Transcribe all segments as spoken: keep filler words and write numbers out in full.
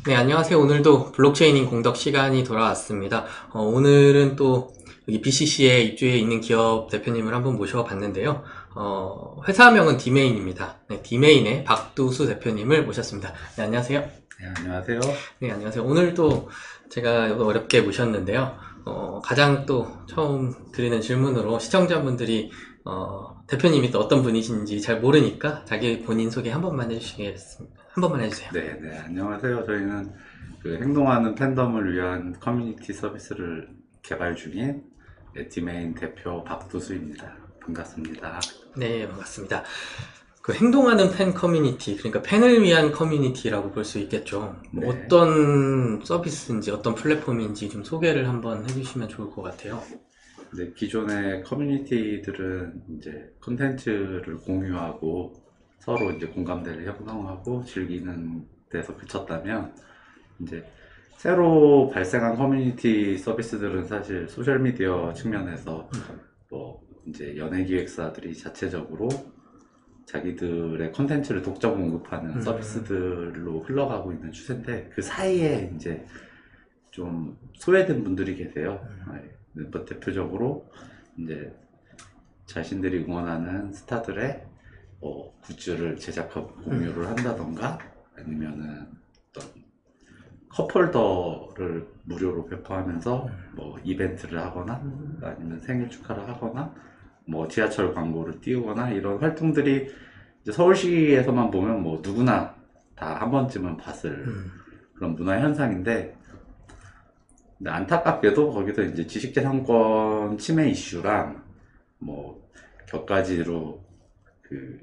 네, 안녕하세요. 오늘도 블록체인인 공덕 시간이 돌아왔습니다. 어, 오늘은 또 여기 비씨씨에 입주해 있는 기업 대표님을 한번 모셔봤는데요. 어, 회사명은 디메인입니다. 네, 디메인의 박두수 대표님을 모셨습니다. 네, 안녕하세요. 네, 안녕하세요. 네, 안녕하세요. 오늘도 제가 어렵게 모셨는데요. 어, 가장 또 처음 드리는 질문으로 시청자분들이 어, 대표님이 또 어떤 분이신지 잘 모르니까 자기 본인 소개 한 번만 해주시겠습니다. 한 번만 해주세요. 네, 네, 안녕하세요. 저희는 그 행동하는 팬덤을 위한 커뮤니티 서비스를 개발 중인 에티메인 대표 박두수입니다. 반갑습니다. 네, 반갑습니다. 그 행동하는 팬 커뮤니티, 그러니까 팬을 위한 커뮤니티라고 볼 수 있겠죠. 뭐 네. 어떤 서비스인지 어떤 플랫폼인지 좀 소개를 한번 해주시면 좋을 것 같아요. 네, 기존의 커뮤니티들은 이제 콘텐츠를 공유하고 서로 이제 공감대를 형성하고 즐기는 데서 그쳤다면 이제 새로 발생한 커뮤니티 서비스들은 사실 소셜미디어 측면에서 뭐 이제 연예기획사들이 자체적으로 자기들의 컨텐츠를 독점 공급하는 음. 서비스들로 흘러가고 있는 추세인데 그 사이에 이제 좀 소외된 분들이 계세요. 네, 뭐 대표적으로 이제 자신들이 응원하는 스타들의 뭐 굿즈를 제작하고 공유를 한다던가 아니면은 어떤 컵홀더를 무료로 배포하면서 뭐 이벤트를 하거나 아니면 생일 축하를 하거나 뭐 지하철 광고를 띄우거나 이런 활동들이 이제 서울시에서만 보면 뭐 누구나 다 한 번쯤은 봤을 음. 그런 문화 현상인데, 근데 안타깝게도 거기서 이제 지식재산권 침해 이슈랑 뭐 격가지로 그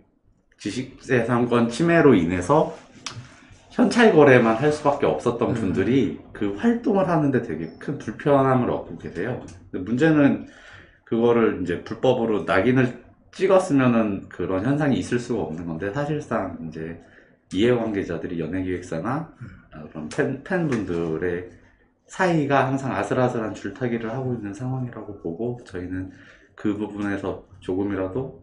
지식재산권 침해로 인해서 현찰 거래만 할 수밖에 없었던 분들이 그 활동을 하는데 되게 큰 불편함을 얻고 계세요. 근데 문제는 그거를 이제 불법으로 낙인을 찍었으면은 그런 현상이 있을 수가 없는 건데, 사실상 이제 이해관계자들이 연예기획사나 그런 팬, 팬분들의 사이가 항상 아슬아슬한 줄타기를 하고 있는 상황이라고 보고, 저희는 그 부분에서 조금이라도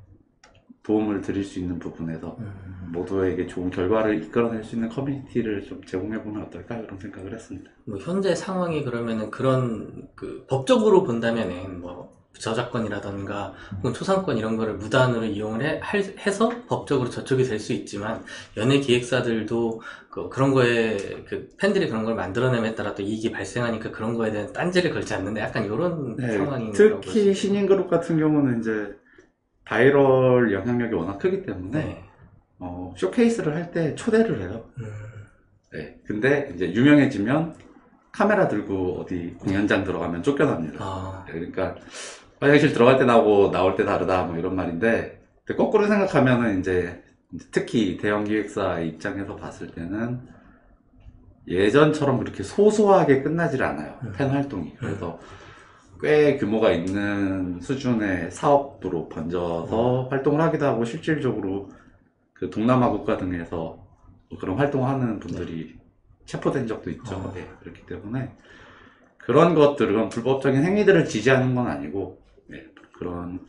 도움을 드릴 수 있는 부분에서 모두에게 좋은 결과를 이끌어낼 수 있는 커뮤니티를 좀 제공해보면 어떨까, 그런 생각을 했습니다. 뭐 현재 상황이 그러면은 그런 그 법적으로 본다면은 뭐 저작권이라던가 혹은 초상권 이런 거를 무단으로 이용을 해, 할- 해서 법적으로 저촉이 될 수 있지만 연예 기획사들도 그, 그런 거에 그 팬들이 그런 걸 만들어내에 따라 또 이익이 발생하니까 그런 거에 대한 딴지를 걸지 않는데 약간 이런 네, 상황인 거라고 볼수 특히 있어요. 신인그룹 같은 경우는 이제 바이럴 영향력이 워낙 크기 때문에 네. 어, 쇼케이스를 할 때 초대를 해요. 음. 네, 근데 이제 유명해지면 카메라 들고 어디 공연장 들어가면 쫓겨납니다. 아. 그러니까 화장실 들어갈 때 나오고 나올 때 다르다 뭐 이런 말인데, 근데 거꾸로 생각하면은 이제 특히 대형 기획사 입장에서 봤을 때는 예전처럼 그렇게 소소하게 끝나질 않아요. 음. 팬 활동이. 그래서 꽤 규모가 있는 수준의 사업으로 번져서 활동을 하기도 하고, 실질적으로 그 동남아 국가 등에서 그런 활동하는 분들이 체포된 적도 있죠. 어. 네, 그렇기 때문에 그런 것들은 불법적인 행위들을 지지하는 건 아니고, 네, 그런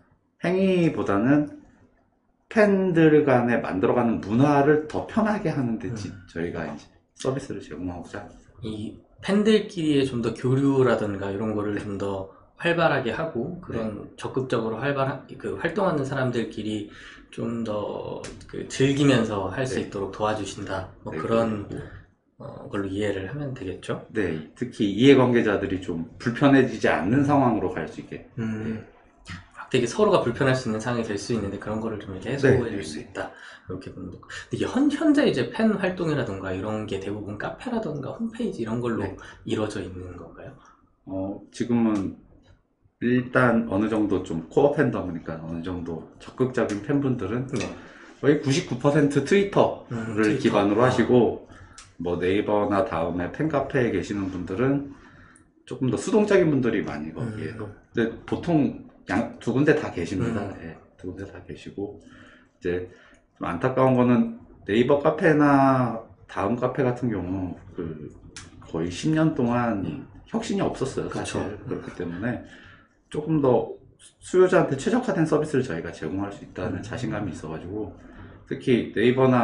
행위보다는 팬들 간에 만들어가는 문화를 더 편하게 하는데 음. 저희가 이제 서비스를 제공하고자 합니다. 이 팬들끼리의 좀 더 교류라든가 이런 거를 좀 더 활발하게 하고 그런 적극적으로 활발 그 활동하는 사람들끼리 좀 더 그 즐기면서 할 수 네. 있도록 도와주신다. 뭐 네, 그런 그리고 어, 걸로 이해를 하면 되겠죠. 네, 특히 이해관계자들이 좀 불편해지지 않는 상황으로 갈 수 있게. 음. 되게 서로가 불편할 수 있는 상황이 될 수 있는데 그런 거를 좀 이렇게 해소해 네, 줄 네, 수 네. 있다. 이렇게 보는 거. 근데 이게 현, 현재 이제 팬 활동이라든가 이런 게 대부분 카페라든가 홈페이지 이런 걸로 네. 이루어져 있는 건가요? 어, 지금은 일단 어느 정도 좀 코어 팬덤이니까 어느 정도 적극적인 팬분들은 네. 거의 구십구 퍼센트 트위터를 음, 트위터. 기반으로 아. 하시고, 뭐 네이버나 다음에 팬카페에 계시는 분들은 조금 더 수동적인 분들이 많이 거기에도. 음. 근데 보통 양, 두 군데 다 계십니다. 음. 예, 두 군데 다 계시고, 이제 좀 안타까운 거는 네이버 카페나 다음 카페 같은 경우 그 거의 십 년 동안 혁신이 없었어요, 사실. 그쵸. 그렇기 때문에 조금 더 수요자한테 최적화된 서비스를 저희가 제공할 수 있다는 음. 자신감이 있어가지고, 특히 네이버나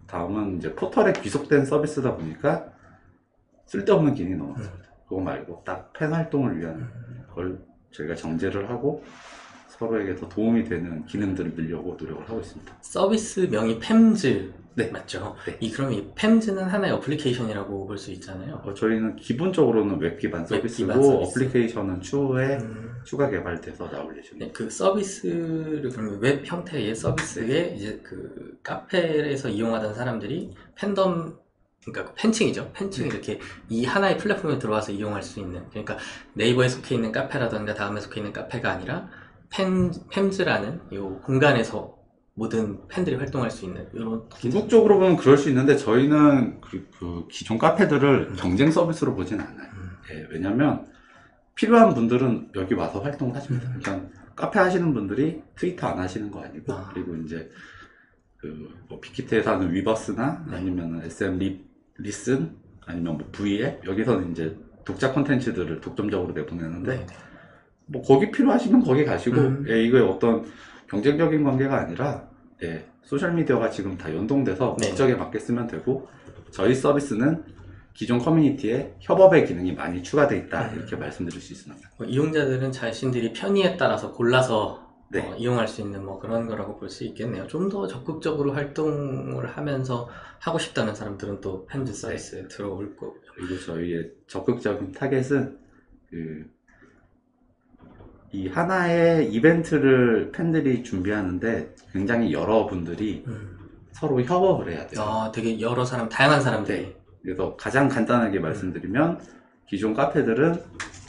다음은 이제 포털에 귀속된 서비스다 보니까 쓸데없는 기능이 너무 많습니다. 그거 말고 딱 팬 활동을 위한 걸 저희가 정제를 하고 서로에게 더 도움이 되는 기능들을 밀려고 노력을 하고 있습니다. 서비스명이 팸즈 네. 맞죠? 네. 이 그럼 이 팸즈는 하나의 어플리케이션이라고 볼 수 있잖아요. 어, 저희는 기본적으로는 웹 기반 웹 서비스고 기반 서비스. 어플리케이션은 추후에 음. 추가 개발돼서 나올 예정입니다. 네, 그 서비스를 그러면 웹 형태의 서비스에 이제 그 카페에서 이용하던 사람들이 팬덤 그러니까 그 팬층이죠. 팬층이 네. 이렇게 이 하나의 플랫폼에 들어와서 이용할 수 있는 그러니까 네이버에 속해 있는 카페라던가 다음에 속해 있는 카페가 아니라 팬 팸즈라는 이 공간에서 모든 팬들이 활동할 수 있는 이런 궁극적으로 보면 그럴 수 있는데 저희는 그, 그 기존 카페들을 음. 경쟁 서비스로 보진 않아요. 음. 예, 왜냐면 필요한 분들은 여기 와서 활동을 하십니다. 음. 그러니까 카페 하시는 분들이 트위터 안 하시는 거 아니고 아. 그리고 이제 그뭐 빅히트에서 하는 위버스나 네. 아니면 에스엠 리, 리슨 아니면 뭐 브이앱 여기서는 이제 독자 콘텐츠들을 독점적으로 내보내는데 네. 뭐 거기 필요하시면 거기 가시고 음. 예, 이거에 어떤 경쟁적인 관계가 아니라 예, 소셜미디어가 지금 다 연동돼서 네. 목적에 맞게 쓰면 되고 저희 서비스는 기존 커뮤니티에 협업의 기능이 많이 추가되어 있다 음. 이렇게 말씀드릴 수 있습니다. 뭐 이용자들은 자신들이 편의에 따라서 골라서 네. 어, 이용할 수 있는 뭐 그런 거라고 볼 수 있겠네요. 좀 더 적극적으로 활동을 하면서 하고 싶다는 사람들은 또 팬즈 서비스에 들어올 거고요. 그리고 저희의 적극적인 타겟은 그 이 하나의 이벤트를 팬들이 준비하는데 굉장히 여러분들이 음. 서로 협업을 해야 돼요. 아, 되게 여러 사람, 다양한 사람들이. 네. 그래서 가장 간단하게 말씀드리면 기존 카페들은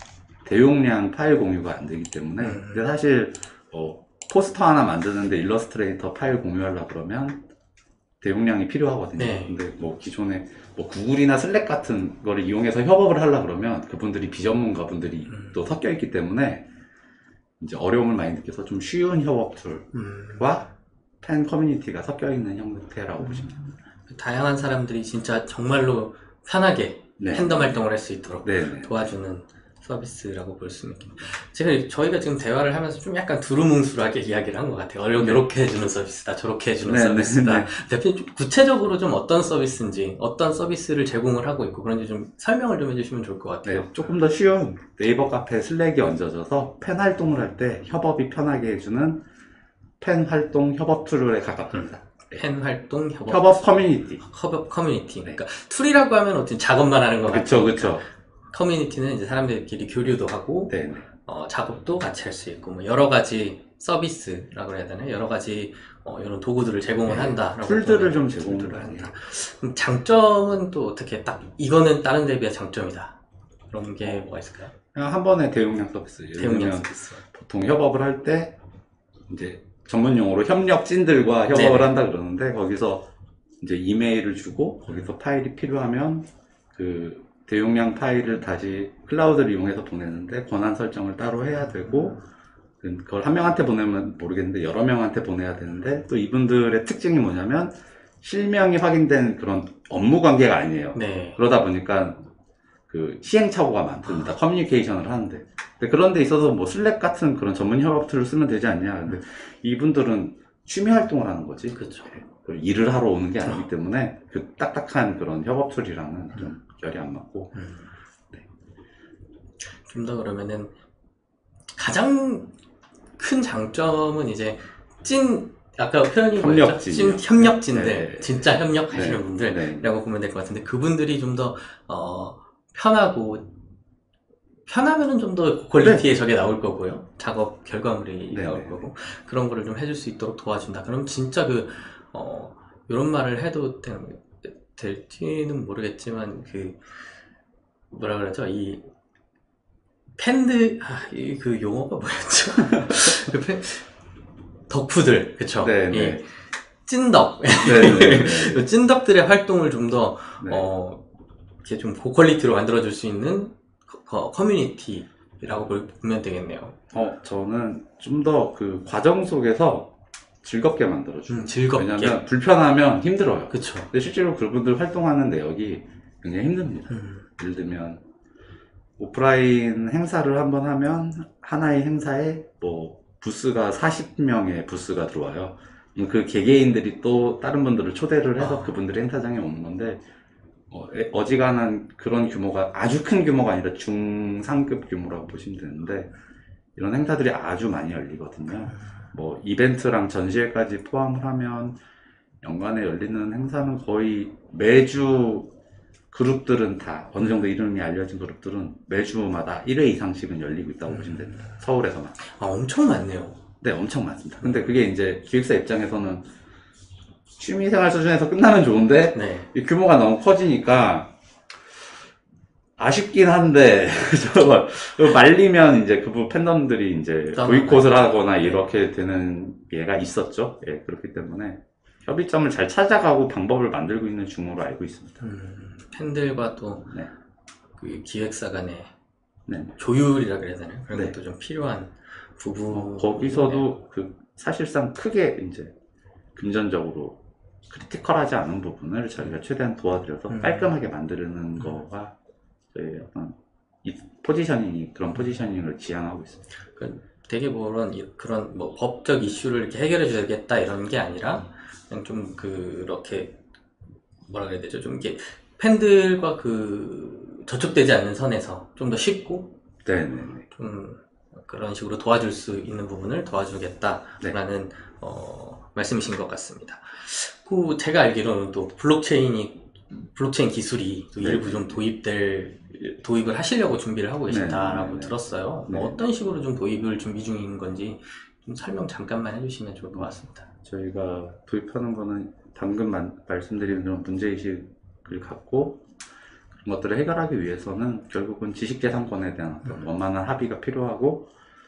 대용량 파일 공유가 안 되기 때문에 음. 근데 사실 어, 포스터 하나 만드는데 일러스트레이터 파일 공유하려고 그러면 대용량이 필요하거든요. 네. 근데 뭐 기존에 뭐 구글이나 슬랙 같은 거를 이용해서 협업을 하려고 그러면 그분들이 비전문가 분들이 음. 또 섞여 있기 때문에 이제 어려움을 많이 느껴서 좀 쉬운 협업 툴과 음. 팬 커뮤니티가 섞여 있는 형태라고 보시면 됩니다. 다양한 사람들이 진짜 정말로 편하게 네. 팬덤 활동을 할 수 있도록 네네. 도와주는 서비스라고 볼 수는 있겠네요. 제가 저희가 지금 대화를 하면서 좀 약간 두루뭉술하게 이야기를 한 것 같아요. 네. 이렇게 해주는 서비스다, 저렇게 해주는 네, 서비스다. 네, 대표님 좀 구체적으로 좀 어떤 서비스인지, 어떤 서비스를 제공을 하고 있고 그런지 좀 설명을 좀 해주시면 좋을 것 같아요. 네, 조금 더 쉬운 네이버 카페 슬랙이 얹어져서 팬 활동을 할 때 협업이 편하게 해주는 팬 활동 협업 툴에 가깝습니다. 팬 활동 협업, 협업 커뮤니티. 협업 커뮤니티. 그러니까 툴이라고 하면 어떤 작업만 하는 것 그쵸, 같아요. 그쵸. 커뮤니티는 이제 사람들끼리 교류도 하고 네네. 어, 작업도 같이 할 수 있고 뭐 여러 가지 서비스라고 해야 되나요? 여러 가지 어, 이런 도구들을 제공을 네, 한다. 툴들을 좀 제공을 한다. 한다. 그럼 장점은 또 어떻게 딱 이거는 다른 데에 비해 장점이다. 그런 게 뭐가 있을까요? 그냥 한 번에 대용량 서비스. 예를 대용량 들면 서비스. 보통 협업을 할 때 이제 전문 용어로 협력진들과 협업을 네네. 한다 그러는데 거기서 이제 이메일을 주고 거기서 파일이 필요하면 그 대용량 파일을 다시 클라우드를 이용해서 보내는데 권한 설정을 따로 해야 되고 그걸 한 명한테 보내면 모르겠는데 여러 명한테 보내야 되는데 또 이분들의 특징이 뭐냐면 실명이 확인된 그런 업무 관계가 아니에요. 네. 그러다 보니까 그 시행착오가 많습니다. 커뮤니케이션을 하는데. 근데 그런 데 있어서 뭐 슬랙 같은 그런 전문 협업 툴을 쓰면 되지 않냐. 근데 이분들은 취미 활동을 하는 거지. 그렇죠. 그 일을 하러 오는 게 아니기 때문에 그 딱딱한 그런 협업 툴이랑은 좀 결이 안 맞고. 음. 네. 좀 더 그러면은 가장 큰 장점은 이제 찐 아까 표현이 뭐였죠? 협력진이요. 찐 협력진들, 네. 진짜 협력하시는 네. 분들이라고 네. 보면 될 것 같은데 그분들이 좀 더 어, 편하고 편하면은 좀 더 퀄리티의 저게 나올 거고요. 작업 결과물이 네. 나올 거고 그런 거를 좀 해줄 수 있도록 도와준다. 그럼 진짜 그 어, 이런 말을 해도 되, 될지는 모르겠지만 그 뭐라 그러죠? 이 팬들 아, 이 그 용어가 뭐였죠? 그 팬, 덕후들 그쵸? 네, 이 네. 찐덕 네, 네, 네. 찐덕들의 활동을 좀 더 네. 어, 이렇게 좀 고퀄리티로 만들어줄 수 있는 커, 커뮤니티라고 보면 되겠네요. 어, 저는 좀 더 그 과정 속에서 즐겁게 만들어줘요. 음, 즐겁게. 왜냐면 불편하면 힘들어요. 그쵸. 근데 실제로 그분들 활동하는 내역이 굉장히 힘듭니다. 음, 예를 들면 오프라인 행사를 한번 하면 하나의 행사에 뭐 부스가 사십 명의 부스가 들어와요. 그 개개인들이 또 다른 분들을 초대를 해서 아. 그분들이 행사장에 오는 건데 어, 어지간한 그런 규모가 아주 큰 규모가 아니라 중상급 규모라고 보시면 되는데 이런 행사들이 아주 많이 열리거든요. 뭐 이벤트랑 전시회까지 포함을 하면 연간에 열리는 행사는 거의 매주 그룹들은 다 어느 정도 이름이 알려진 그룹들은 매주마다 일 회 이상씩은 열리고 있다고 보시면 됩니다. 서울에서만. 아, 엄청 많네요. 네, 엄청 많습니다. 근데 그게 이제 기획사 입장에서는 취미생활 수준에서 끝나면 좋은데 네. 이 규모가 너무 커지니까 아쉽긴 한데 저거 말리면 이제 그분 팬덤들이 이제 보이콧을 하거나 이렇게 되는 예가 있었죠. 예, 그렇기 때문에 협의점을 잘 찾아가고 방법을 만들고 있는 중으로 알고 있습니다. 음, 팬들과 또 네. 그 기획사 간의 네. 조율이라 그래야 되나요? 그런 네. 것도 좀 필요한 부분. 어, 거기서도 그 사실상 크게 이제 금전적으로 크리티컬하지 않은 부분을 저희가 최대한 도와드려서 음. 깔끔하게 만드는 거가 저희 어떤 이 포지셔닝이 그런 포지셔닝을 지향하고 있습니다. 그 되게 뭐런 이- 그런 뭐 법적 이슈를 이렇게 해결해 줘야겠다 이런 게 아니라 그냥 좀 그렇게 뭐라 그래야 되죠? 좀 이렇게 팬들과 그 저촉되지 않는 선에서 좀 더 쉽고 네네네. 좀 그런 식으로 도와줄 수 있는 부분을 도와주겠다라는 어, 말씀이신 것 같습니다. 그 제가 알기로는 또 블록체인이 블록체인 기술이 또 네. 일부 좀 도입될 도입을 하시려고 준비를 하고 계신다라고 네, 네, 네. 들었어요. 네. 뭐 어떤 식으로 좀 도입을 준비 중인 건지 좀 설명 잠깐만 해주시면 좋을 것 같습니다. 저희가 도입하는 거는 방금 만- 말씀드린 그런 문제의식을 갖고 그런 것들을 해결하기 위해서는 결국은 지식재산권에 대한 어떤 원만한 합의가 필요하고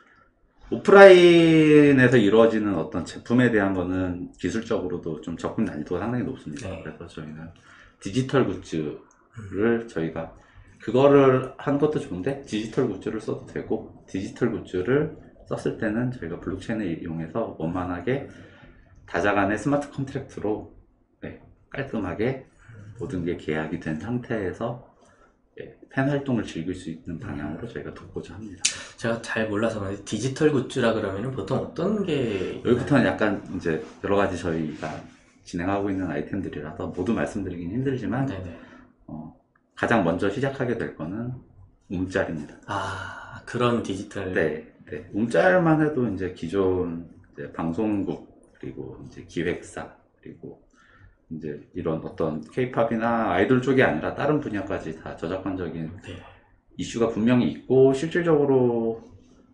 오프라인에서 이루어지는 어떤 제품에 대한 거는 기술적으로도 좀 접근 난이도가 상당히 높습니다. 네. 그래서 저희는 디지털 굿즈를 저희가 그거를 한 것도 좋은데 디지털 굿즈를 써도 되고 디지털 굿즈를 썼을 때는 저희가 블록체인을 이용해서 원만하게 다자간의 스마트 컨트랙트로 네, 깔끔하게 모든 게 계약이 된 상태에서 예, 팬 활동을 즐길 수 있는 방향으로 저희가 돕고자 합니다. 제가 잘 몰라서 그런데 디지털 굿즈라 그러면 보통 어떤 게 여기부터는 약간 이제 여러 가지 저희가 진행하고 있는 아이템들이라서 모두 말씀드리긴 힘들지만 네네. 어, 가장 먼저 시작하게 될 거는 움짤입니다. 아 그런 디지털 네, 네. 움짤만 해도 이제 기존 이제 방송국 그리고 이제 기획사 그리고 이제 이런 어떤 케이팝이나 아이돌 쪽이 아니라 다른 분야까지 다 저작권적인 네. 이슈가 분명히 있고 실질적으로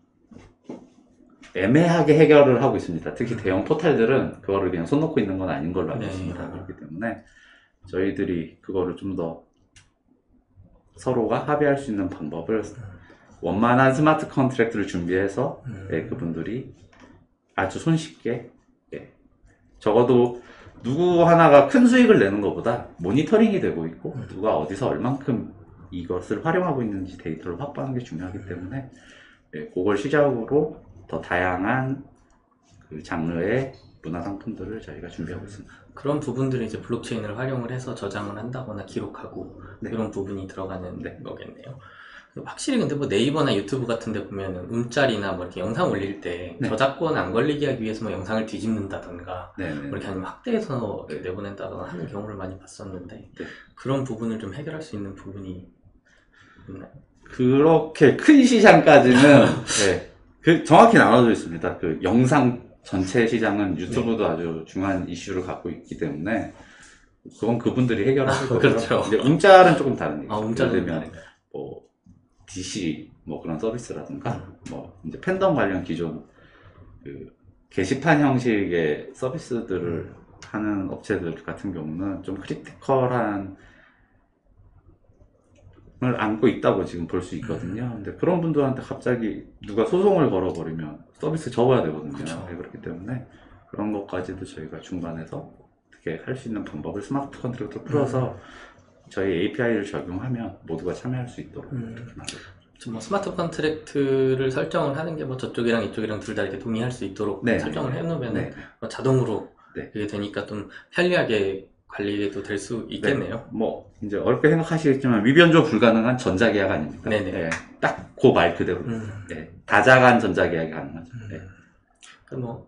애매하게 해결을 하고 있습니다. 특히 대형 포털들은 그거를 그냥 손 놓고 있는 건 아닌 걸로 알고 네. 있습니다. 그렇기 때문에 저희들이 그거를 좀 더 서로가 합의할 수 있는 방법을 원만한 스마트 컨트랙트를 준비해서 음. 예, 그분들이 아주 손쉽게 예, 적어도 누구 하나가 큰 수익을 내는 것보다 모니터링이 되고 있고 음. 누가 어디서 얼만큼 이것을 활용하고 있는지 데이터를 확보하는 게 중요하기 때문에 예, 그걸 시작으로 더 다양한 그 장르의 문화 상품들을 저희가 준비하고 있습니다. 그런 부분들을 이제 블록체인을 활용을 해서 저장을 한다거나 기록하고 네. 이런 부분이 들어가는 네. 거겠네요. 확실히 근데 뭐 네이버나 유튜브 같은 데 보면은 움짤이나 뭐 이렇게 영상 올릴 때 네. 저작권 안 걸리게 하기 위해서 뭐 영상을 뒤집는다던가 네네. 뭐 이렇게 아니면 확대해서 네. 내보낸다거나 하는 경우를 많이 봤었는데 네. 그런 부분을 좀 해결할 수 있는 부분이 있나요? 그렇게 큰 시장까지는 네, 그 정확히 나눠져 있습니다. 그 영상 전체 시장은 유튜브도 아주 중요한 이슈를 갖고 있기 때문에 그건 그분들이 해결하실 아, 거고요. 그렇죠. 이제 움짤은 조금 다른 얘기죠. 아, 움짤은 예를 들면 다른가요? 뭐 디씨 뭐 그런 서비스라든가 음. 뭐 이제 팬덤 관련 기존 그 게시판 형식의 서비스들을 음. 하는 업체들 같은 경우는 좀 크리티컬한 을 안고 있다고 지금 볼 수 있거든요. 음. 근데 그런 분들한테 갑자기 누가 소송을 걸어버리면 서비스 접어야 되거든요. 그쵸. 네, 그렇기 때문에 그런 것까지도 저희가 중간에서 어떻게 할 수 있는 방법을 스마트 컨트랙트로 풀어서 저희 에이피아이를 적용하면 모두가 참여할 수 있도록 음. 이렇게 만들어요. 좀 뭐 스마트 컨트랙트를 설정을 하는 게 뭐 저쪽이랑 이쪽이랑 둘 다 이렇게 동의할 수 있도록 네, 설정을 네, 해놓으면 네. 뭐 자동으로 네. 그게 되니까 좀 편리하게 관리도 될 수 있겠네요. 네, 뭐 이제 어렵게 생각하시겠지만 위변조 불가능한 전자계약 아닙니까? 네네. 네, 딱 그 말 그대로. 음. 네, 다자간 전자계약이 가능하죠. 네. 그 뭐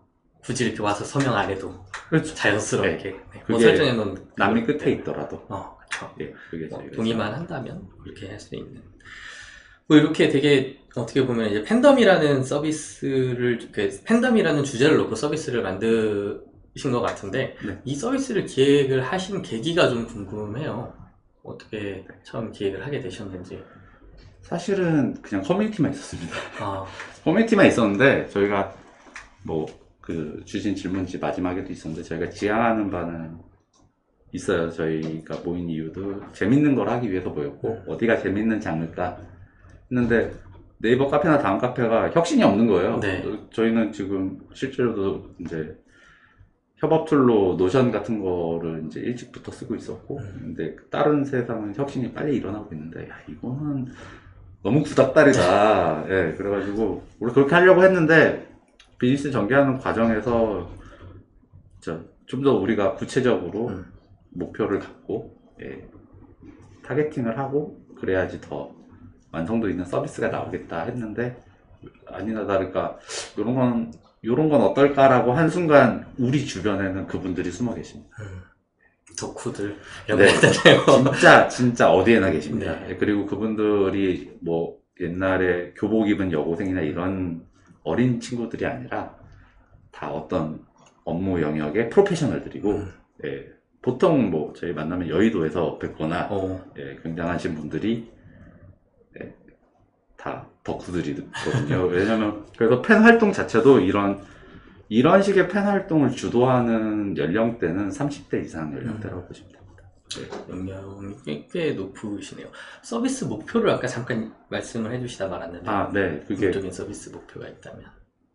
굳이 이렇게 와서 서명 안 해도 그렇죠. 자연스럽게 네. 네, 뭐 그게 설정해 놓은 남미 끝에 있더라도. 어, 그렇죠. 예, 그게 뭐 저희가 동의만 한다면 그렇게 할 수 있는. 뭐 이렇게 되게 어떻게 보면 이제 팬덤이라는 서비스를 그 팬덤이라는 주제를 놓고 서비스를 만드신 것 같은데 네. 이 서비스를 기획을 하신 계기가 좀 궁금해요. 어떻게 처음 기획을 하게 되셨는지. 사실은 그냥 커뮤니티만 있었습니다. 아, 커뮤니티만 있었는데 저희가 뭐 그 주신 질문지 마지막에도 있었는데 저희가 지향하는 바는 있어요. 저희가 모인 이유도 재밌는 걸 하기 위해서 모였고 어디가 재밌는지 않을까 했는데 네이버 카페나 다음 카페가 혁신이 없는 거예요. 네. 저희는 지금 실제로도 이제 협업 툴로 노션 같은 거를 이제 일찍부터 쓰고 있었고 근데 다른 세상은 혁신이 빨리 일어나고 있는데 야 이거는 너무 구닥다리다. 예, 그래가지고 우리 그렇게 하려고 했는데 비즈니스 전개하는 과정에서 좀 더 우리가 구체적으로 음. 목표를 갖고 예, 타겟팅을 하고 그래야지 더 완성도 있는 서비스가 나오겠다 했는데 아니나 다를까 이런 건 이런 건 어떨까라고 한 순간 우리 주변에는 그분들이 숨어 계십니다. 음, 덕후들 이런 네, 거 있잖아요. 진짜 진짜 어디에나 계십니다. 네. 예, 그리고 그분들이 뭐 옛날에 교복 입은 여고생이나 이런 어린 친구들이 아니라 다 어떤 업무 영역의 프로페셔널들이고 음. 예, 보통 뭐 저희 만나면 여의도에서 뵙거나 어, 예, 굉장하신 분들이 예, 다 덕후들이거든요. 왜냐면 그래서 팬 활동 자체도 이런 이런 식의 팬 활동을 주도하는 연령대는 삼십 대 이상 연령대라고 보시면 됩니다. 네. 영향이 꽤, 꽤 높으시네요. 서비스 목표를 아까 잠깐 말씀을 해주시다 말았는데 아, 네, 그게 궁극적인 서비스 목표가 있다면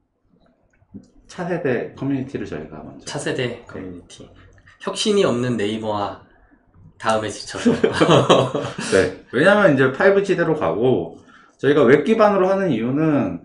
차세대 커뮤니티를 저희가 먼저 차세대 커뮤니티 혁신이 없는 네이버와 다음에 지쳐서 네. 왜냐면 이제 파이브 지대로 가고 저희가 웹 기반으로 하는 이유는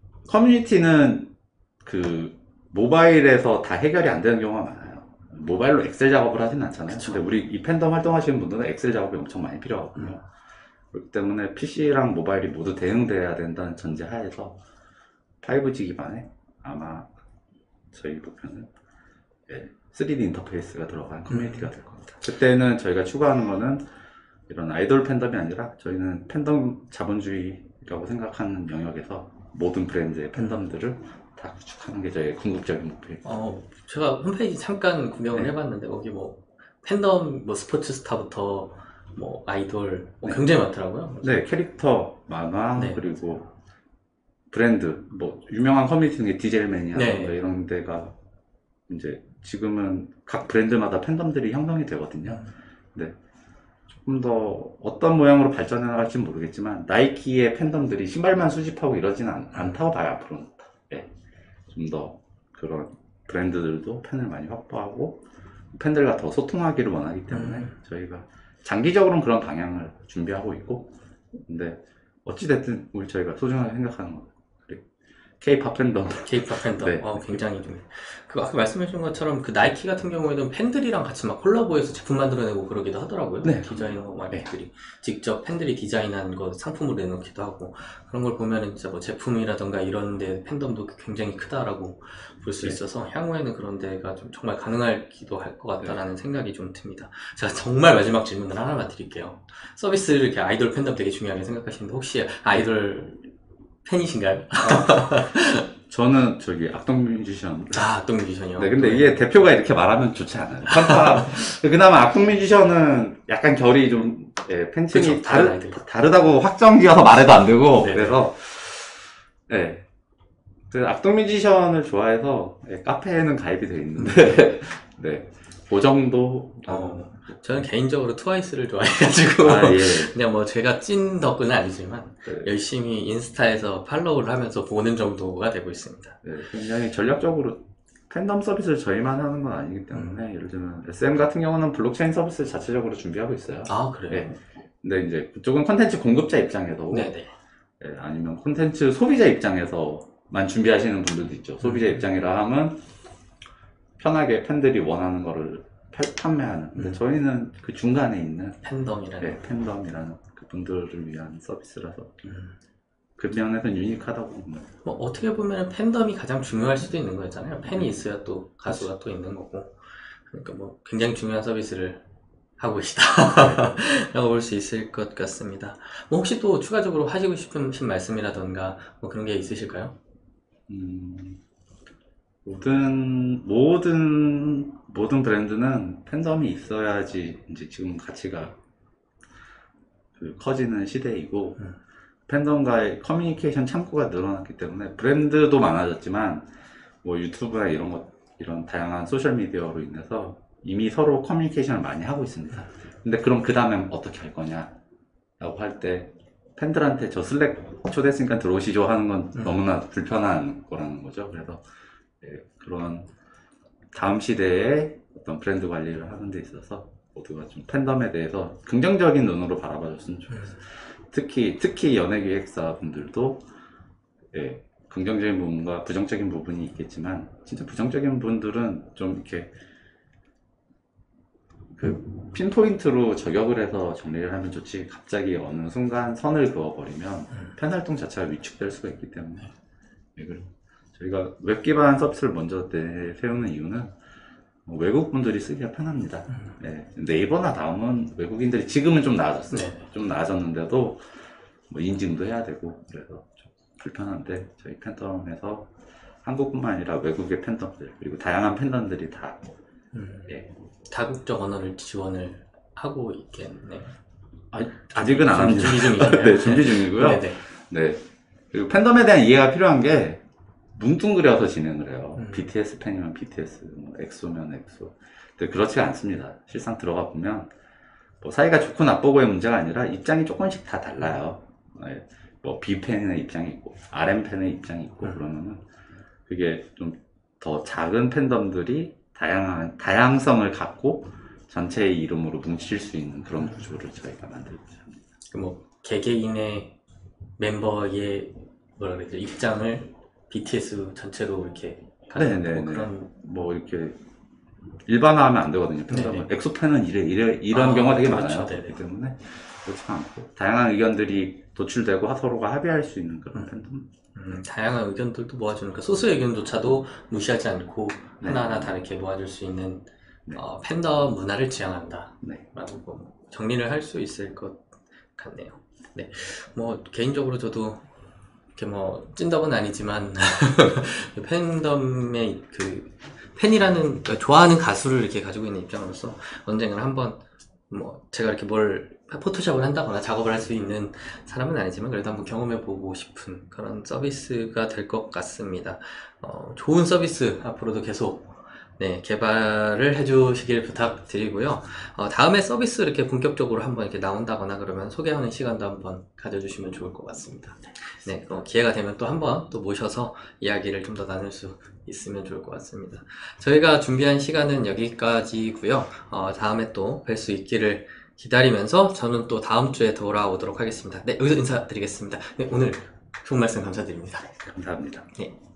커뮤니티는 그 모바일에서 다 해결이 안 되는 경우가 많아요. 모바일로 엑셀 작업을 하진 않잖아요. 그쵸. 근데 우리 이 팬덤 활동하시는 분들은 엑셀 작업이 엄청 많이 필요하거든요. 음. 그렇기 때문에 피씨랑 모바일이 모두 대응돼야 된다는 전제 하에서 파이브 지 기반에 아마 저희 목표는 예, 쓰리디 인터페이스가 들어간 커뮤니티가 될 겁니다. 그때는 저희가 추구하는 거는 이런 아이돌 팬덤이 아니라 저희는 팬덤 자본주의라고 생각하는 영역에서 모든 브랜드의 팬덤들을 다 구축하는 게 저희의 궁극적인 목표입니다. 어, 제가 홈페이지 잠깐 구경을 네. 해봤는데 거기 뭐 팬덤 뭐 스포츠 스타부터 뭐 아이돌 뭐 네. 굉장히 많더라고요. 네, 캐릭터, 만화, 네. 그리고 브랜드, 뭐 유명한 커뮤니티 중에 디젤매니아 네. 뭐 이런 데가 이제 지금은 각 브랜드마다 팬덤들이 형성이 되거든요. 네. 조금 더 어떤 모양으로 발전해 나갈지 모르겠지만 나이키의 팬덤들이 신발만 수집하고 이러지는 않, 않다고 봐요. 앞으로는. 네. 좀 더 그런 브랜드들도 팬을 많이 확보하고 팬들과 더 소통하기를 원하기 때문에 음. 저희가 장기적으로는 그런 방향을 준비하고 있고 근데 어찌됐든 우리 저희가 소중하게 생각하는 건 K-팝 팬덤. K-팝 팬덤. 네. 어, 굉장히 좀. 그 아까 말씀해주신 것처럼 그 나이키 같은 경우에는 팬들이랑 같이 막 콜라보해서 제품 만들어내고 그러기도 하더라고요. 네. 디자이너 네. 말들이 직접 팬들이 디자인한 거 상품으로 내놓기도 하고 그런 걸 보면은 진짜 뭐 제품이라던가 이런데 팬덤도 굉장히 크다라고 볼 수 네. 있어서 향후에는 그런 데가 좀 정말 가능하기도 할 것 같다라는 네. 생각이 좀 듭니다. 제가 정말 마지막 질문을 하나만 드릴게요. 서비스를 이렇게 아이돌 팬덤 되게 중요하게 생각하시는데 혹시 아이돌 팬이신가요? 아, 저는 저기 악동 뮤지션. 아, 악동 뮤지션이요? 네, 근데 이게 대표가 이렇게 말하면 좋지 않아요. 편파. 그나마 악동 뮤지션은 약간 결이 좀, 예, 팬층이 그쵸, 다르, 다른 아이들. 다르다고 확정 지어서 말해도 안 되고, 네네. 그래서, 예. 그 악동 뮤지션을 좋아해서, 예, 카페에는 가입이 돼 있는데, 네. 그 정도. 어, 저는 개인적으로 트와이스를 좋아해가지고 아, 예. 그냥 뭐 제가 찐 덕후는 아니지만 네. 열심히 인스타에서 팔로우를 하면서 보는 정도가 되고 있습니다. 네, 굉장히 전략적으로 팬덤 서비스를 저희만 하는 건 아니기 때문에 음. 예를 들면 에스엠 같은 경우는 블록체인 서비스를 자체적으로 준비하고 있어요. 아, 그래요? 네. 근데 이제 그쪽은 콘텐츠 공급자 입장에서 네네. 예, 아니면 콘텐츠 소비자 입장에서만 준비하시는 분들도 있죠. 소비자 음. 입장이라 하면 편하게 팬들이 원하는 거를 팔, 판매하는. 근데 음. 저희는 그 중간에 있는 팬덤이라는. 예, 팬덤이라는 그 분들을 위한 서비스라서 음. 그 면에서는 유니크하다고 봅니다. 뭐 어떻게 보면 팬덤이 가장 중요할 수도 있는 거잖아요. 팬이 있어야 또 가수가 또 있는 거고. 그러니까 뭐 굉장히 중요한 서비스를 하고 계시다 라고 볼 수 있을 것 같습니다. 뭐 혹시 또 추가적으로 하시고 싶은 말씀이라던가 뭐 그런 게 있으실까요? 음, 모든 모든 모든 브랜드는 팬덤이 있어야지 이제 지금 가치가 그 커지는 시대이고, 음. 팬덤과의 커뮤니케이션 창구가 늘어났기 때문에 브랜드도 많아졌지만 뭐 유튜브나 이런 것 이런 다양한 소셜 미디어로 인해서 이미 서로 커뮤니케이션을 많이 하고 있습니다. 근데 그럼 그 다음에 어떻게 할 거냐 라고 할 때 팬들한테 저 슬랙 초대했으니까 들어오시죠 하는 건 음. 너무나 불편한 거라는 거죠. 그래서 예, 그런 다음 시대에 어떤 브랜드 관리를 하는 데 있어서 모두가 좀 팬덤에 대해서 긍정적인 눈으로 바라봐줬으면 좋겠어요. 특히 특히 연예기획사 분들도 예, 긍정적인 부분과 부정적인 부분이 있겠지만, 진짜 부정적인 분들은 좀 이렇게 그 핀포인트로 저격을 해서 정리를 하면 좋지, 갑자기 어느 순간 선을 그어버리면 팬 활동 자체가 위축될 수가 있기 때문에. 예, 그리고 저희가 웹 기반 서비스를 먼저 내세우는 이유는 외국 분들이 쓰기가 편합니다. 예, 네이버나 다음은 외국인들이 지금은 좀 나아졌어요. 네. 좀 나아졌는데도 뭐 인증도 해야 되고 그래서 좀 불편한데, 저희 팬덤에서 한국뿐만 아니라 외국의 팬덤들 그리고 다양한 팬덤들이 다 음. 예. 다국적 언어를 지원을 하고 있겠네요. 아, 아직은 안 합니다. 준비 중이잖아요. 네, 준비 중이고요. 네네. 네. 그리고 팬덤에 대한 이해가 필요한 게 뭉뚱그려서 진행을 해요. 음. 비티에스 팬이면 비티에스, 뭐 엑소면 엑소. 근데 그렇지가 않습니다. 실상 들어가 보면 뭐 사이가 좋고 나쁘고의 문제가 아니라 입장이 조금씩 다 달라요. 네. 뭐 B 팬의 입장이 있고 알엠 팬의 입장이 있고 음. 그러면은 그게 좀 더 작은 팬덤들이 다양한 다양성을 갖고 전체의 이름으로 뭉칠 수 있는 그런 구조를 저희가 만들고 있습니다. 뭐 개개인의 멤버의 뭐라 그러죠, 입장을 비티에스 전체로 이렇게 가는 네네네. 뭐 그런 뭐 이렇게 일반화하면 안 되거든요. 팬덤은 네네. 엑소 팬은 이래 이래 이런 아, 경우가 되게 그렇죠. 많아요. 네네. 그렇기 때문에 그렇지 않고 다양한 의견들이 도출되고 서로가 합의할 수 있는 그런 팬덤. 음, 다양한 의견들도 모아주는 그 소수 의견조차도 무시하지 않고 네. 하나하나 다르게 모아줄 수 있는 네. 어, 팬덤 문화를 지향한다 네. 라고 뭐 정리를 할 수 있을 것 같네요. 네, 뭐 개인적으로 저도 이렇게 뭐 찐덕은 아니지만 팬덤의 그 팬이라는, 그러니까 좋아하는 가수를 이렇게 가지고 있는 입장으로서 언젠가는 한번 뭐 제가 이렇게 뭘 포토샵을 한다거나 작업을 할 수 있는 사람은 아니지만 그래도 한번 경험해보고 싶은 그런 서비스가 될 것 같습니다. 어, 좋은 서비스 앞으로도 계속 네, 개발을 해주시길 부탁드리고요. 어, 다음에 서비스 이렇게 본격적으로 한번 이렇게 나온다거나 그러면 소개하는 시간도 한번 가져주시면 좋을 것 같습니다. 네, 어, 기회가 되면 또 한번 또 모셔서 이야기를 좀 더 나눌 수 있으면 좋을 것 같습니다. 저희가 준비한 시간은 여기까지고요. 어, 다음에 또 뵐 수 있기를 기다리면서 저는 또 다음 주에 돌아오도록 하겠습니다. 네, 여기서 인사드리겠습니다. 네, 오늘 좋은 말씀 감사드립니다. 감사합니다. 네.